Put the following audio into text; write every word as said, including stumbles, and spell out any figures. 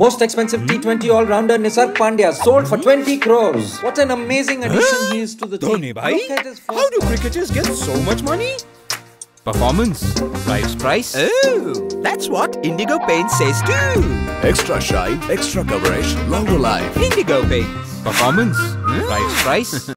Most expensive T twenty all-rounder Nisarg Pandya sold for twenty crores. What an amazing addition he is to the team. Dhoni bhai, Look at his first how do cricketers get so much money? Performance. Price, price. Oh, that's what Indigo Paint says too. Extra shine, extra coverage, longer life. Indigo Paint. Performance. Price, price.